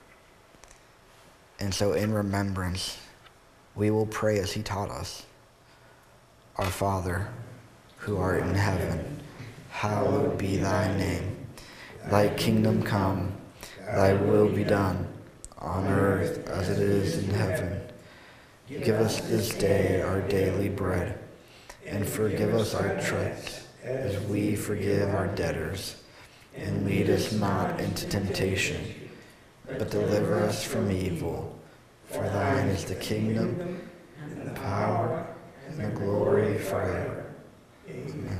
And so in remembrance, we will pray as he taught us. Our Father, who art in heaven, hallowed be thy name. Thy kingdom come, thy will be done, on earth as it is in heaven. Give us this day our daily bread, and forgive us our trespasses, as we forgive our debtors. And lead us not into temptation, but deliver us from evil. For thine is the kingdom, and the power, and the glory forever. Amen.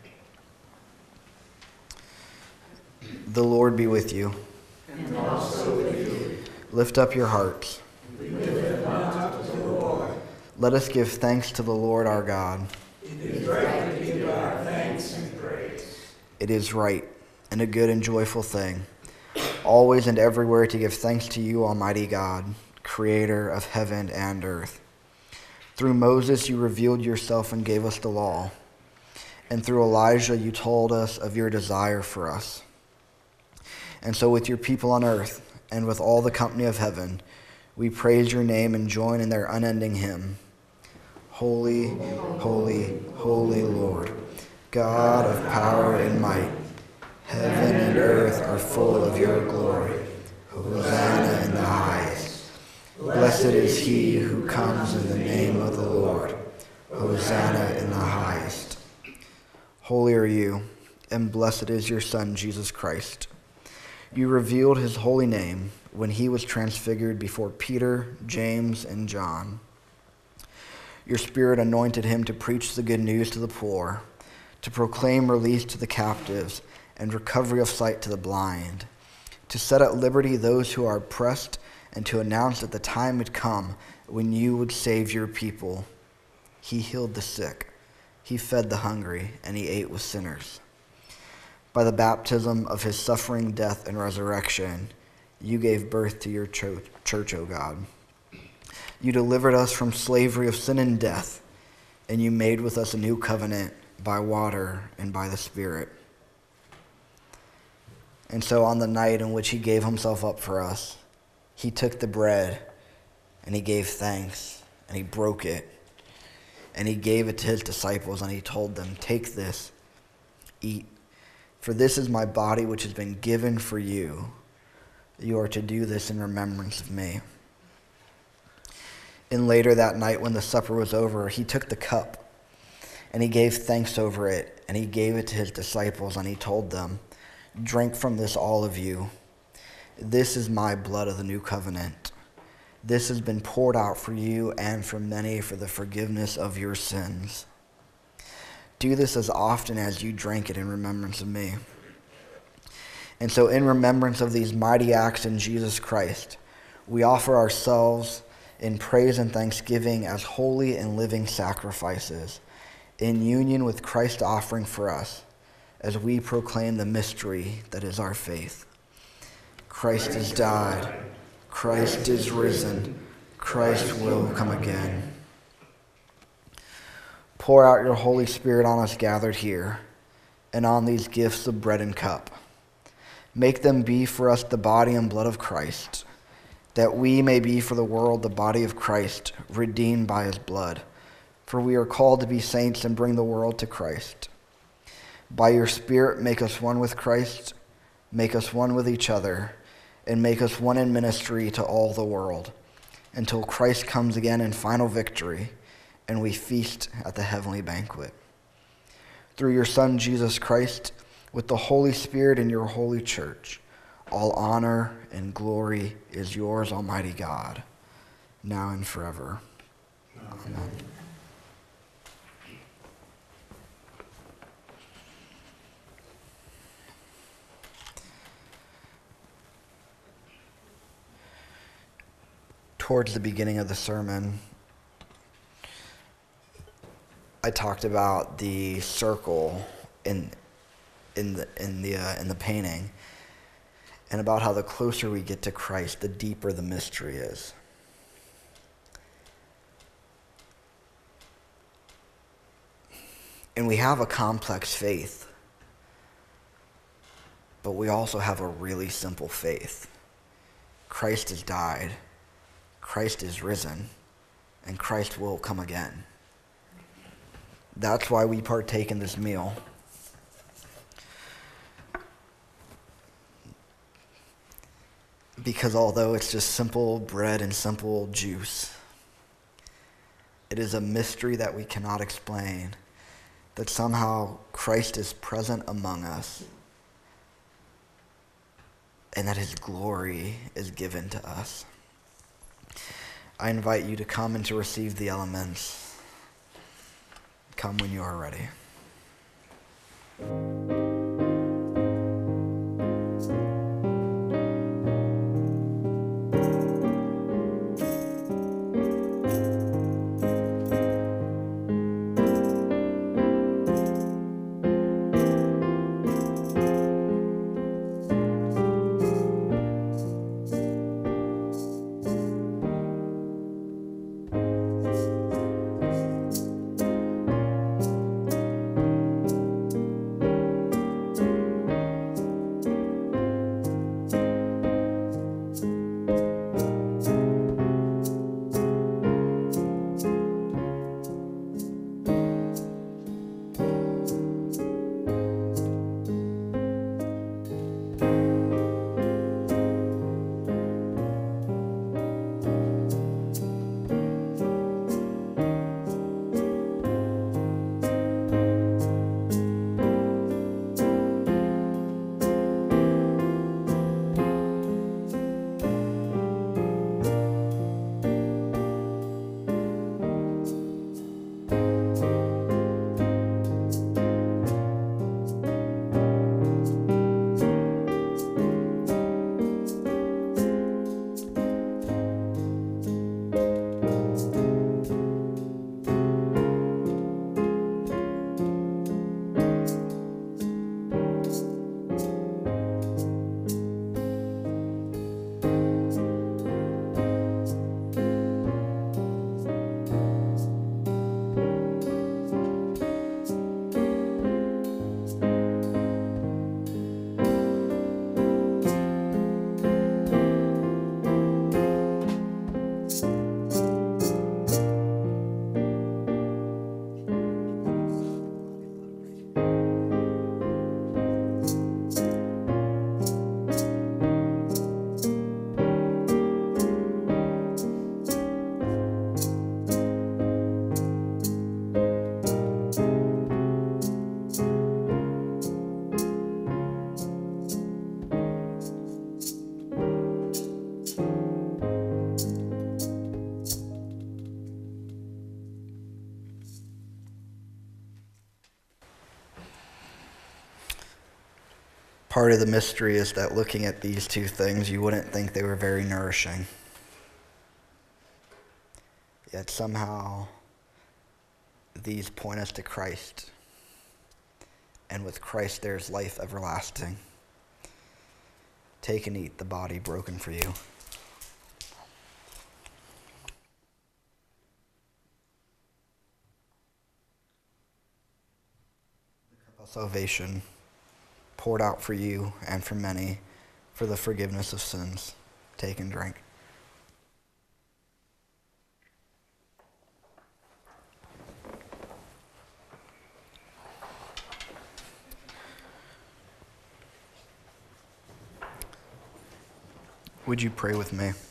The Lord be with you. And also with you. Lift up your hearts. We lift them up to the Lord. Let us give thanks to the Lord our God. It is right to give our thanks and praise. It is right and a good and joyful thing, always and everywhere to give thanks to you, Almighty God, creator of heaven and earth. Through Moses you revealed yourself and gave us the law, and through Elijah you told us of your desire for us. And so with your people on earth and with all the company of heaven, we praise your name and join in their unending hymn. Holy, holy, holy Lord, God of power and might, heaven and earth are full of your glory. Hosanna in the highest. Blessed is he who comes in the name of the Lord. Hosanna in the highest. Holy are you, and blessed is your Son, Jesus Christ. You revealed his holy name when he was transfigured before Peter, James, and John. Your Spirit anointed him to preach the good news to the poor, to proclaim release to the captives, and recovery of sight to the blind, to set at liberty those who are oppressed, and to announce that the time had come when you would save your people. He healed the sick, he fed the hungry, and he ate with sinners. By the baptism of his suffering, death, and resurrection, you gave birth to your cho- church, O God. You delivered us from slavery of sin and death, and you made with us a new covenant by water and by the Spirit. And so on the night in which he gave himself up for us, he took the bread, and he gave thanks, and he broke it, and he gave it to his disciples, and he told them, "Take this, eat. For this is my body which has been given for you. You are to do this in remembrance of me." And later that night when the supper was over, he took the cup, and he gave thanks over it, and he gave it to his disciples, and he told them, "Drink from this, all of you. This is my blood of the new covenant. This has been poured out for you and for many for the forgiveness of your sins. Do this as often as you drink it in remembrance of me." And so in remembrance of these mighty acts in Jesus Christ, we offer ourselves in praise and thanksgiving as holy and living sacrifices, in union with Christ's offering for us, as we proclaim the mystery that is our faith. Christ has died. Christ is risen. Christ will come again. Pour out your Holy Spirit on us gathered here, and on these gifts of bread and cup. Make them be for us the body and blood of Christ, that we may be for the world the body of Christ, redeemed by his blood. For we are called to be saints and bring the world to Christ. By your Spirit, make us one with Christ, make us one with each other, and make us one in ministry to all the world, until Christ comes again in final victory, and we feast at the heavenly banquet. Through your Son, Jesus Christ, with the Holy Spirit in your holy church, all honor and glory is yours, Almighty God, now and forever. Amen. Towards the beginning of the sermon, I talked about the circle in in the in the uh, in the painting, and about how the closer we get to Christ, the deeper the mystery is. And we have a complex faith, but we also have a really simple faith. Christ has died, Christ is risen, and Christ will come again. That's why we partake in this meal. Because although it's just simple bread and simple juice, it is a mystery that we cannot explain, that somehow Christ is present among us, and that his glory is given to us. I invite you to come and to receive the elements. Come when you are ready. Part of the mystery is that looking at these two things, you wouldn't think they were very nourishing. Yet somehow, these point us to Christ. And with Christ, there's life everlasting. Take and eat the body broken for you. The cup of salvation poured out for you and for many for the forgiveness of sins. Take and drink. Would you pray with me?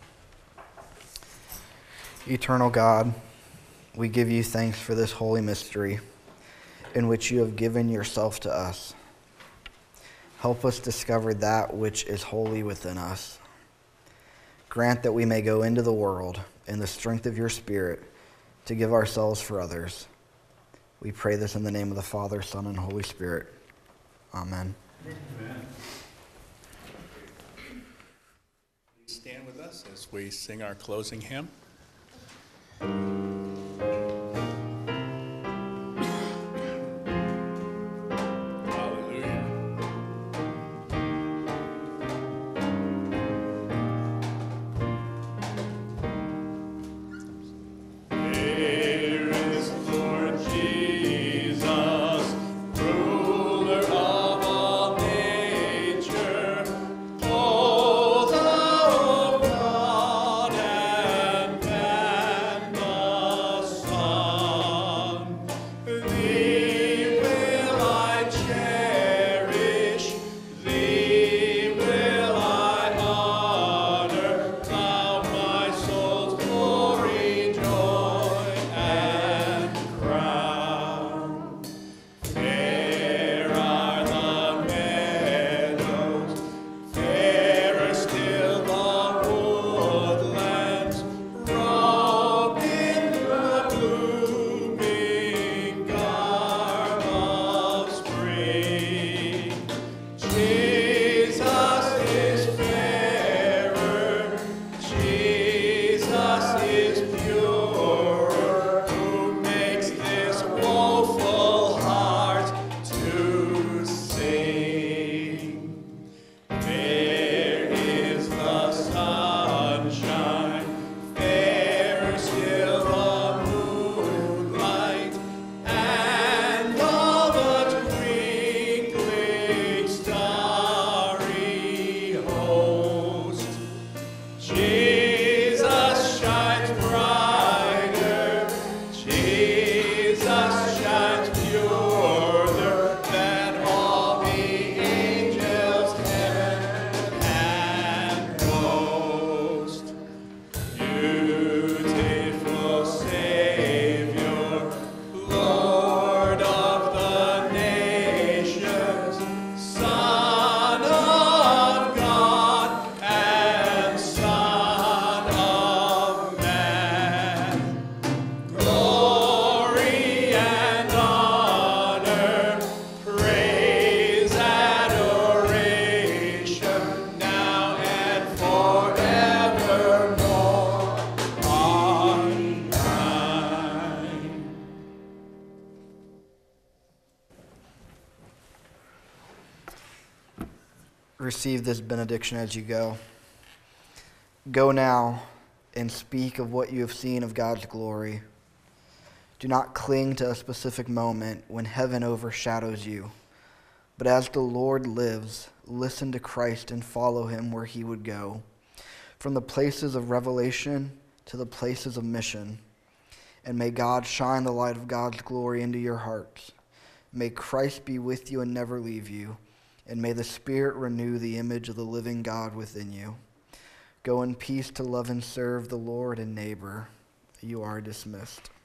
Eternal God, we give you thanks for this holy mystery in which you have given yourself to us. Help us discover that which is holy within us. Grant that we may go into the world in the strength of your Spirit to give ourselves for others. We pray this in the name of the Father, Son, and Holy Spirit. Amen. Amen. Stand with us as we sing our closing hymn. Receive this benediction as you go. Go now and speak of what you have seen of God's glory. Do not cling to a specific moment when heaven overshadows you, but as the Lord lives, listen to Christ and follow him where he would go, from the places of revelation to the places of mission. And may God shine the light of God's glory into your hearts. May Christ be with you and never leave you. And may the Spirit renew the image of the living God within you. Go in peace to love and serve the Lord and neighbor. You are dismissed.